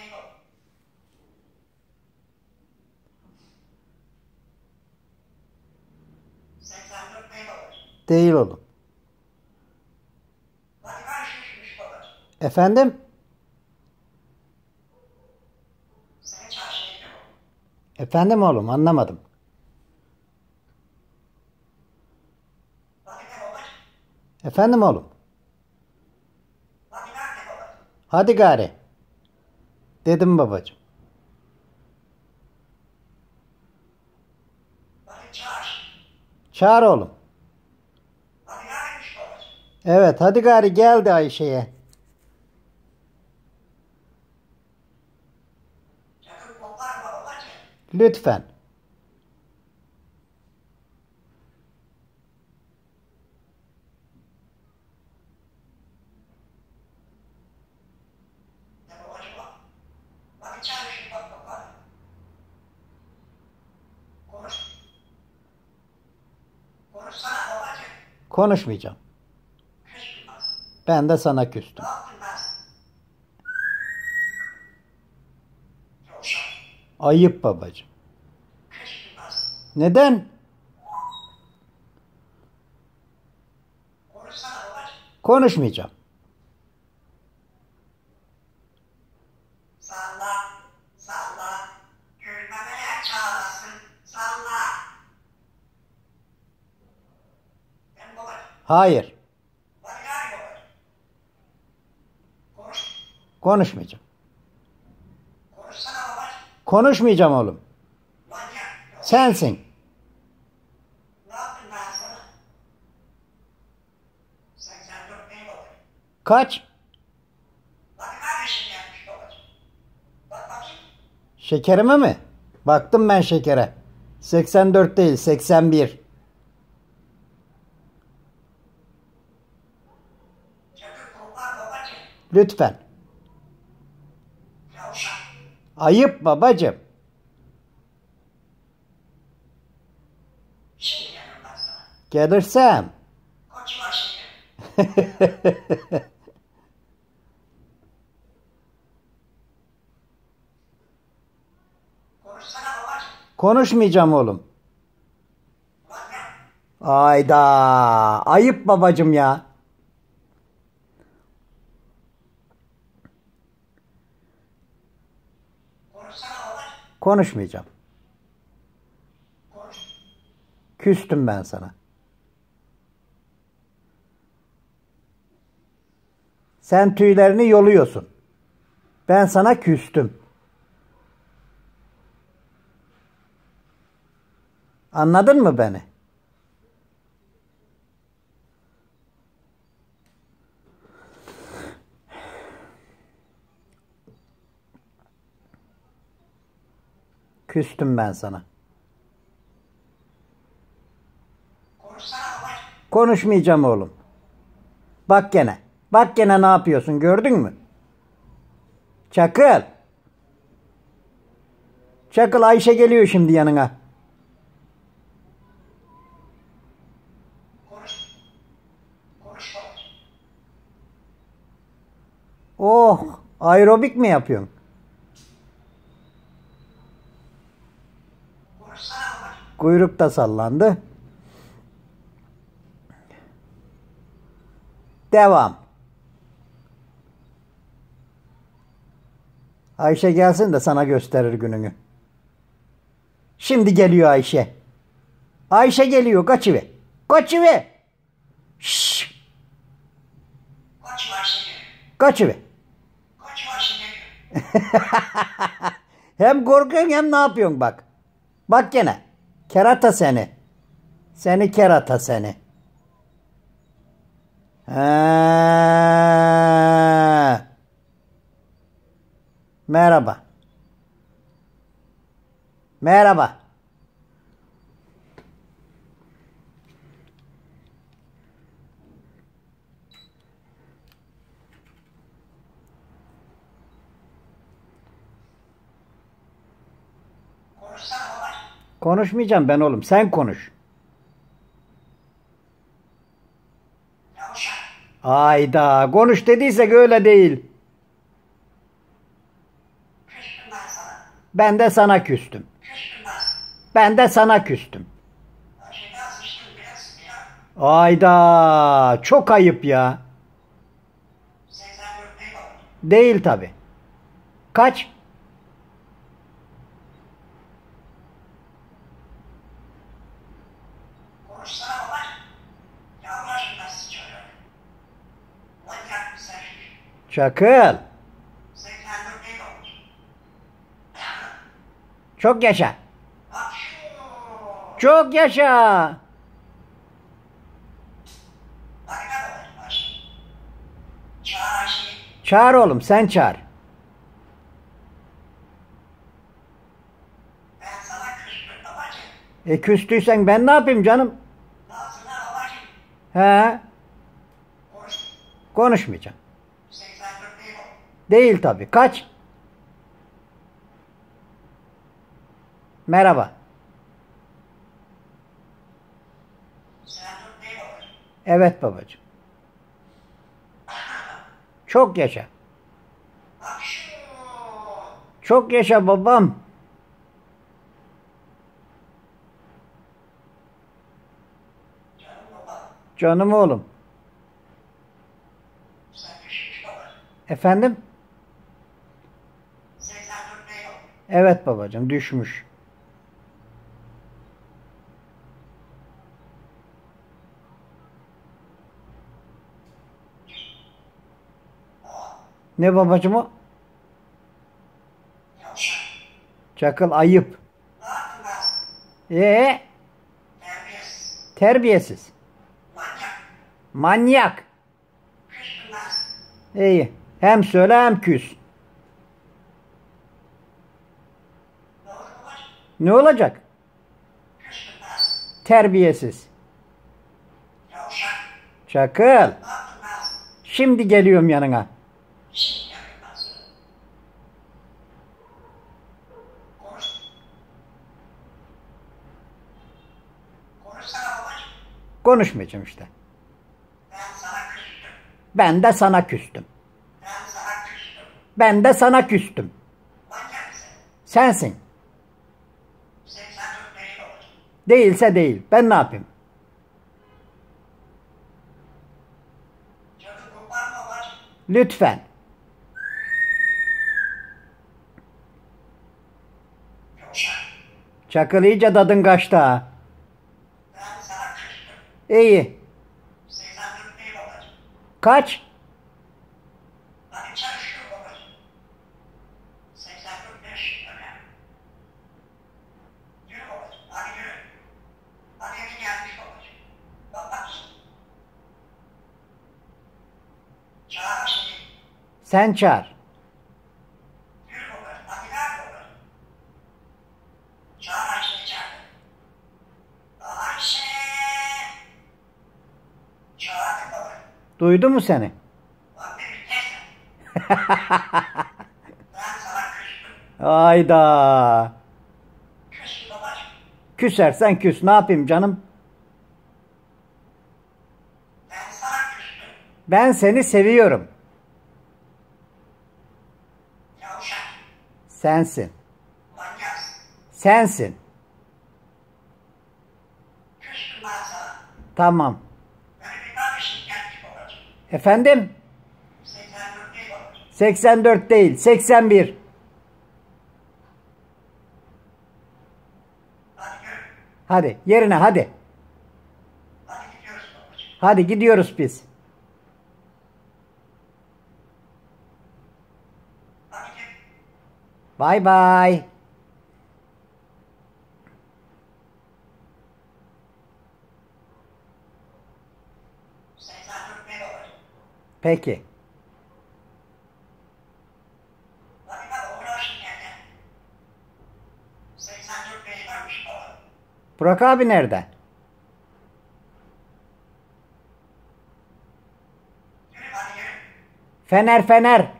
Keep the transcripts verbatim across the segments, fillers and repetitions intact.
Değil oğlum. Efendim? Efendim oğlum, anlamadım. Efendim oğlum. Hadi gari. Dedim babacığım. Çağır oğlum. Evet, hadi gari geldi Ayşe'ye. Lütfen. Konuşmayacağım. Ben de sana küstüm. Ayıp babacığım. Neden? Konuşmayacağım. Salla, salla, gülmemeye çağırsın, salla. Ben babacığım. Hayır. Hadi gari babacığım. Konuş. Konuşmayacağım. Konuşsana babacığım. Konuşmayacağım oğlum. Manyak. Sensin. Ne yaptın ben sana? seksen dört ne babacığım? Kaç? Bak kardeşim gelmiş babacığım. Bak bakayım. Şekerime mi? Baktım ben şekere. seksen dört değil, seksen bir. Çakır koklar babacığım. Lütfen. Yavşak. Ayıp babacığım. Şimdi gelirim ben sana. Gelirsem. Koç var şimdi. Konuşsana babacığım. Konuşmayacağım oğlum. Manyak. Ayda. Ayıp babacığım ya. Konuşsana babacığım. Konuşmayacağım. Konuş. Küstüm ben sana. Sen tüylerini yoluyorsun. Ben sana küstüm. Anladın mı beni? Küstüm ben sana. Konuşsana babacığım. Konuşmayacağım oğlum. Bak gene. Bak gene ne yapıyorsun, gördün mü? Çakıl. Çakıl, Ayşe geliyor şimdi yanına. Konuş. Konuş babacığım. Oh, aerobik mi yapıyorsun? Konuşsana babacığım. Kuyruk da sallandı. Devam. Ayşe gelsin de sana gösterir gününü. Şimdi geliyor Ayşe. Ayşe geliyor, kaçıver. Kaçıver. Şşş. Koç var şimdi. Kaçıver. Koç var şimdi. Hem korkuyorsun hem ne yapıyorsun bak. Bak gene. Kerata seni. Seni kerata seni. Ha. Merhaba. Merhaba. Konuşsana babacığım. Konuşmayacağım ben oğlum. Sen konuş. Yavşak. Ayda. Konuş dediysek öyle değil. Ben de sana küstüm. Küstüm ben. Ben de sana küstüm. Şimdi sıçtım biraz ya. Ayda çok ayıp ya. seksen dört değil oldu. Değil tabi. Kaç? Konuşsana baba. Ya Allah aşkına sıçıyor. Manyak mısın? Çakıl. seksen dört değil oldu. Çok yaşa. Bak şu. Çok yaşa. Bak ne oldu baş. Çağır Ayşe'yi. Çağır oğlum, sen çağır. Ben sana küstüm babacığım. E küstüysen ben ne yapayım canım? Ağzına babacığım. He? Konuş. Konuşmayacağım. seksen dört değil oldu. Değil tabi. Kaç? Merhaba. seksen dört değil oldu. Evet babacığım. Çok yaşa. Bak şu. Çok yaşa babam. Canım baba. Canım oğlum. Sen düşmüş baba. Efendim? seksen dört değil oldu. Evet babacığım, düşmüş. Ne babacığım o? Yavşak. Çakıl ayıp. Ne yaptın ben? Ee, Terbiyesiz. terbiyesiz. Manyak. Manyak. Küstüm ben. İyi. Hem söyle hem küs. Ne oldu babacığım? Ne olacak? Küstüm ben. Terbiyesiz. Yavşak. Çakıl. Ne yaptın ben? Şimdi geliyorum yanına. Şimdi yapayım ben sana. Konuş. Konuşsana babacığım. Konuşmayacağım işte. Ben sana küstüm. Ben de sana küstüm. Ben sana küstüm. Ben de sana küstüm. Manyak mısın? Sensin. seksen dört değil oldu. Değilse değil. Ben ne yapayım? Canım kurban babacığım. Lütfen. Yavşak. Çakıl iyice tadın kaçtı ha. Ben sana küstüm. İyi. seksen dört değil babacığım. Kaç? Hadi çalışıyor babacığım. seksen dört beş önemli. Yürü babacığım. Hadi yürü. Hadi evin gelmiş babacığım. Bak bak. Çağır şimdi. Sen çağır. Yürü babacığım. Hadi nerede babacığım? Çağır Ayşe'yi çağır. Ayşe. Çağırdık babacığım. Duydu mu seni? Bak bir kesme. Ben sana küstüm. Hayda. Küstüm babacığım. Küsersen küs. Ne yapayım canım? Ben sana küstüm. Ben seni seviyorum. Yavşak. Sensin. Manyaksın. Sensin. Küstüm ben sana. Tamam. Böyle bir kardeşlik gelmiş babacığım. Efendim? seksen dört değil babacığım. seksen dört değil. seksen bir. Hadi yürü. Hadi yerine hadi. Hadi gidiyoruz babacığım. Hadi gidiyoruz biz. Hadi git. Bay bay. seksen dört değil babacığım. Peki. Hadi ben uğraşın yani. seksen dört değil varmış baba. Burak abi nerede? Yürü hadi yürü. Fener fener.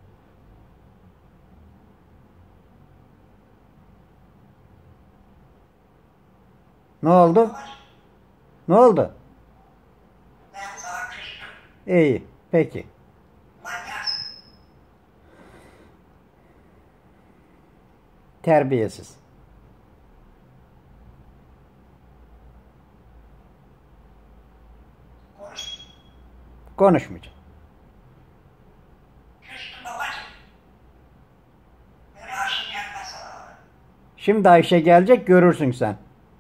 Ne oldu? Babacığım Ne oldu? ben sana küstüm. İyi. Peki. Manyaksın. Terbiyesiz. Konuş. Konuşmayacağım. Küstüm babacığım. Beni aşın gelmez sana. Şimdi Ayşe gelecek, görürsün sen.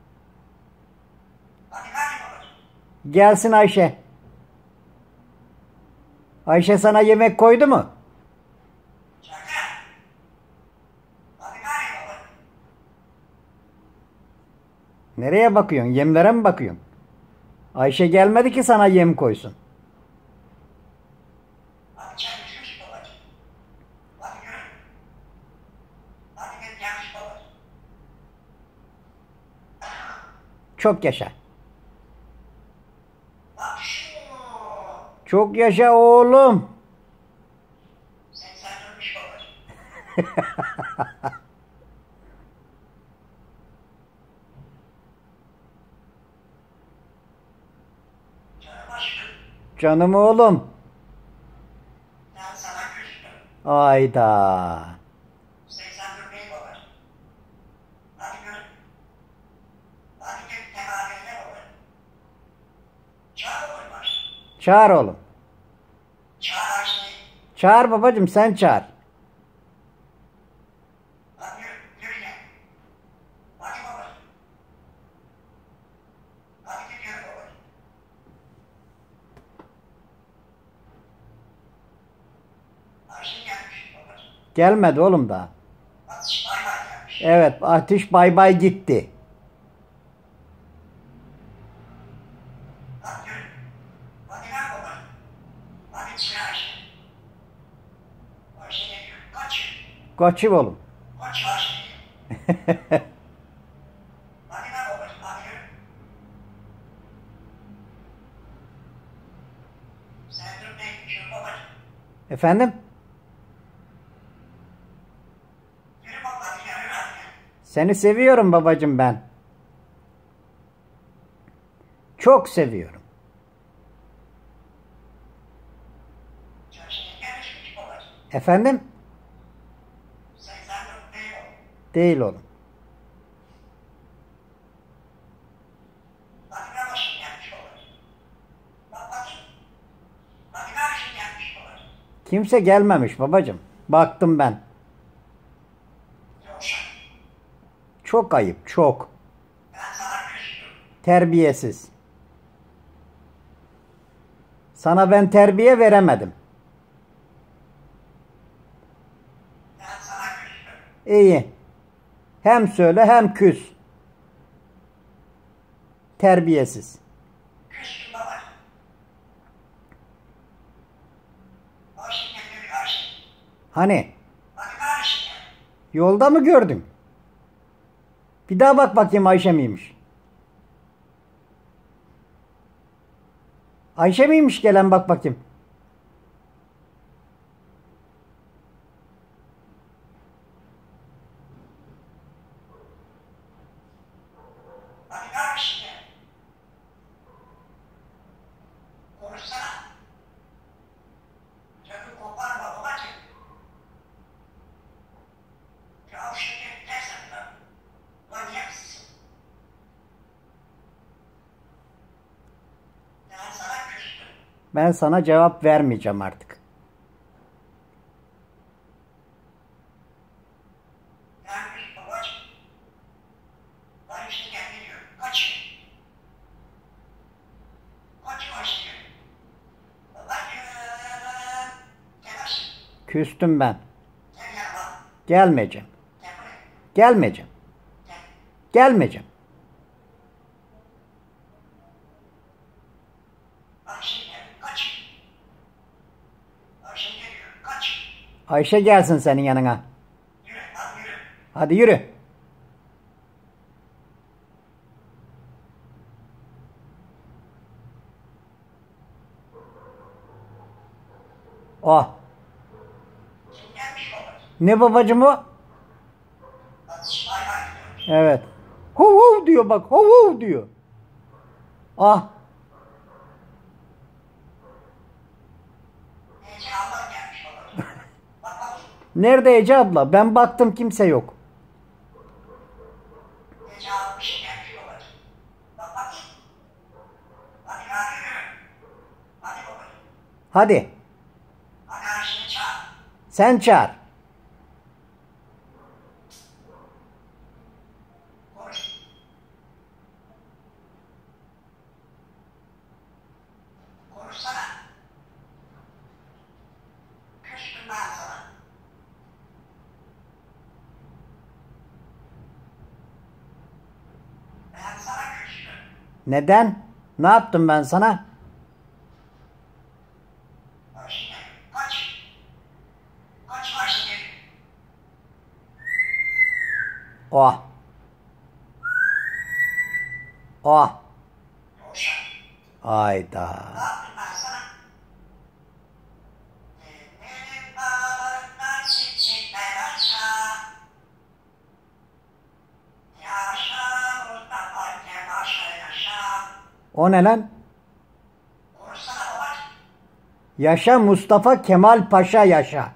Hadi hadi babacığım. Gelsin Ayşe. Ayşe sana yemek koydu mu? Şaka. Hadi hadi babacığım. Nereye bakıyorsun? Yemlere mi bakıyorsun? Ayşe gelmedi ki sana yem koysun. Hadi çay düşmüş babacığım. Hadi yürü. Hadi gel gelmiş babacığım. Çok yaşa. Bak şu. Çok yaşa oğlum. Sen sen durmuş babacığım. Canım aşkım. Canım oğlum. Ben sana küstüm. Ayda. Sen sen durmayı babacığım. Hadi yürü. Hadi gel tedaviyle babacığım. Çağır babacığım aşkım. Çağır oğlum. Çağır Ayşe'yi. Çağır babacığım, sen çağır. Hadi yürü. Yürü gel. Hadi babacığım. Hadi git yürü babacığım. Ayşe gelmiş babacığım. Gelmedi oğlum daha. Atış bay bay gelmiş. Evet, Ateş bay bay gitti. Hadi yürü. Hadi ver babacığım. Hadi çıkar Ayşe. Ayşe geliyor. Kaç. Kaçı oğlum. Kaç Ayşe geliyor. Hadi ver babacığım. Hadi yürü. Sen dur bekliyorsun babacığım. Efendim? Yürü bak hadi gel yürü hadi gel. Seni seviyorum babacığım ben. Çok seviyorum. Çarşıya gelmiş babacığım. Efendim? Sen sen dur değil o. Değil oğlum. Hadi ver başım gelmiş babacığım. Bak bakayım. Hadi ver başım gelmiş babacığım. Kimse gelmemiş babacığım. Baktım ben. Yoksa Çok ayıp, çok. ben sana küstüm. Terbiyesiz. Sana ben terbiye veremedim. Ben sana küstüm. İyi. Hem söyle hem küs. Terbiyesiz. Küstüm babacığım. Başım geliyor Ayşe. Hani? Hadi ver başım gel. Yolda mı gördün? Bir daha bak bakayım, Ayşe miymiş? Ayşe miymiş gelen, bak bakayım. Hadi ver başım gel. Konuşsana. Canım koparma babacığım. Ya şeker dersen de manyaksın. Ben sana küstüm. Ben sana cevap vermeyeceğim artık. Vermiş babacığım. Ayşe gel geliyor. Kaç. Kaç Ayşe gel. Babacığım. Gel Ayşe. Küstüm ben. Gel yanıma. Gelmeyeceğim. Gel buraya. Gelmeyeceğim. Gel. Gelmeyeceğim. Ayşe gel. Kaç. Ayşe geliyor. Kaç. Ayşe gelsin senin yanına. Yürü. Hadi yürü. Hadi yürü. Oh. Kim gelmiş babacığım? Ne babacım o? Atış bay bay diyor. Evet. Hov hov diyor bak. Hov hov diyor. Ah. Ece abla gelmiş babacığım. Bak bak. Nerede Ece abla? Ben baktım, kimse yok. Hadi. Arkadaşını çağır. Sen çağır. Konuş. Konuşsana. Küstüm ben sana. Ben sana küstüm. Neden? Ne yaptım ben sana? Bak şimdi. Kaç. Kaç var şimdi. Oh. Oh. Yoksa. Ayda. Ne yaptım ben sana? Benim bağlarımdan çiçekler açar. Yaşa Mustafa Kemal yaşa. O ne lan? Konuşsana baba. Yaşa Mustafa Kemal Paşa yaşa.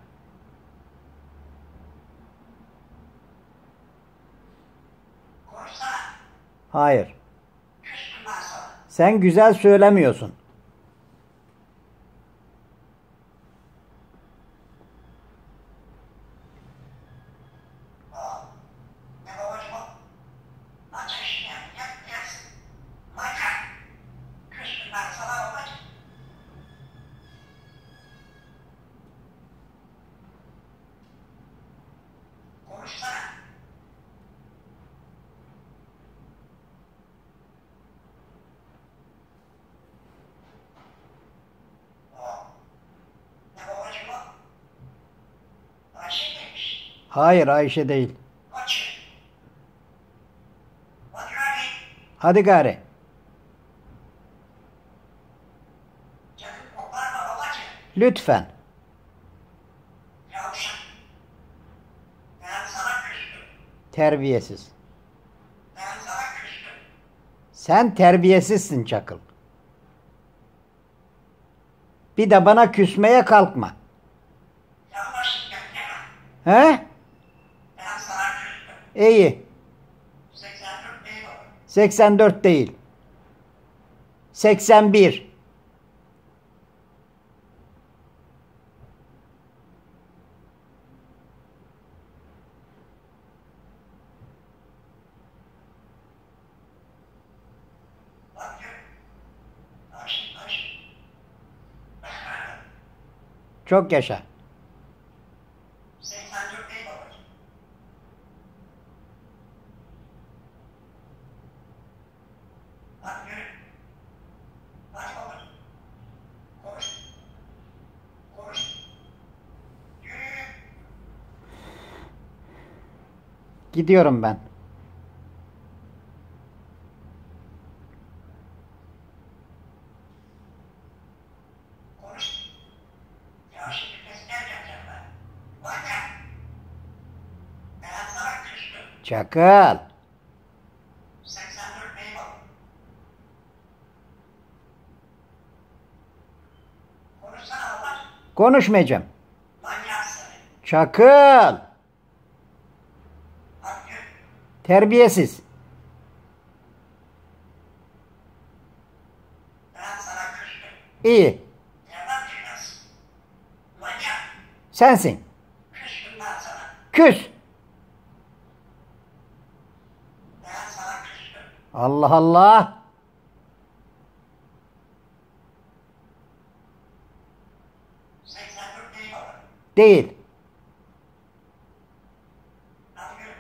Konuşsana. Hayır. Küstüm ben sana. Sen güzel söylemiyorsun. Ne babacım o? Aç işini yap. Yap yatsın. Manyak. Küstüm ben sana babacım. Konuşsana. Ne babacım o? Ayşe demiş. Hayır Ayşe değil. Açın. Hadi hadi. Hadi gari. Canım koparma babacım. Lütfen. Yavşak. Ben sana küstüm. Terbiyesiz. Ben sana küstüm. Sen terbiyesizsin Çakıl. Bir de bana küsmeye kalkma. Yanlış yapma. He? Ben sana küstüm. İyi. seksen dört değil o. seksen dört değil. seksen bir. Bak gör. Açın açın. Çok yaşa. seksen dört değil babacığım. Bak gör. Bak babacığım. Konuş. Konuş. Yürü. Gidiyorum ben. Konuş. Ya şimdi tezgah yapacağım ben. Bak ya. Ben sana küstüm. Çakıl. seksen dört değil baba. Konuşsana baba. Konuşmayacağım. Manyak seni. Çakıl. Bak gör. Terbiyesiz. Ben sana küstüm. İyi. Yalan dünyası. Manyak. Sensin. Küstüm ben sana. Küs. Ben sana küstüm. Allah Allah. seksen dört değil baba. Değil. Hadi yürü.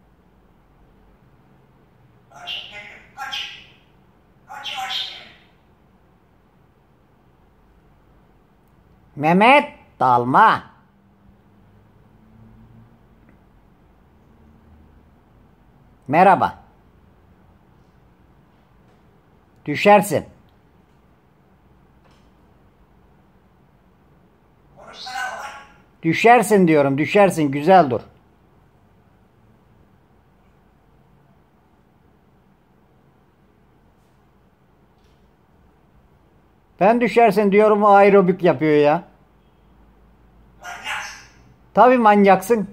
Ayşe geliyor. Kaç. Kaç Ayşe. Mehmet dalma. Merhaba. Düşersin. Konuşsana baba. Düşersin diyorum. Düşersin. Güzel dur. Ben düşersin diyorum, o aerobik yapıyor ya. Manyaksın. Tabii manyaksın.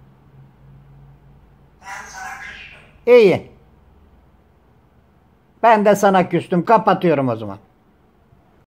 Ben sana küstüm. İyi. Ben de sana küstüm. Kapatıyorum o zaman.